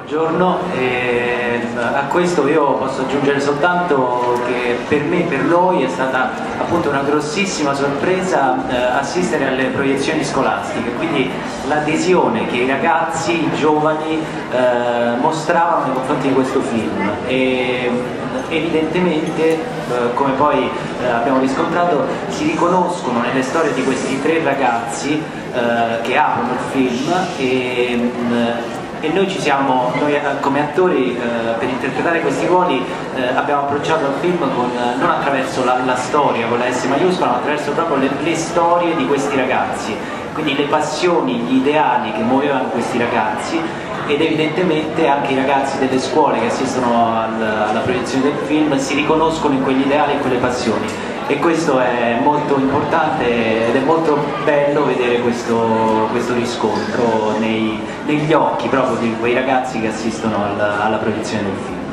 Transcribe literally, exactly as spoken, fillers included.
Buongiorno, eh, a questo io posso aggiungere soltanto che per me, per noi è stata appunto una grossissima sorpresa eh, assistere alle proiezioni scolastiche, quindi l'adesione che i ragazzi, i giovani eh, mostravano nei confronti di questo film e evidentemente, eh, come poi eh, abbiamo riscontrato, si riconoscono nelle storie di questi tre ragazzi eh, che aprono il film e mh, e noi ci siamo, noi come attori eh, per interpretare questi ruoli eh, abbiamo approcciato al film con, non attraverso la, la storia con la S maiuscola, ma attraverso proprio le, le storie di questi ragazzi, quindi le passioni, gli ideali che muovevano questi ragazzi, ed evidentemente anche i ragazzi delle scuole che assistono al, alla proiezione del film si riconoscono in quegli ideali e in quelle passioni, e questo è molto importante ed è molto bello vedere questo, questo riscontro nei, negli occhi proprio di quei ragazzi che assistono alla, alla proiezione del film.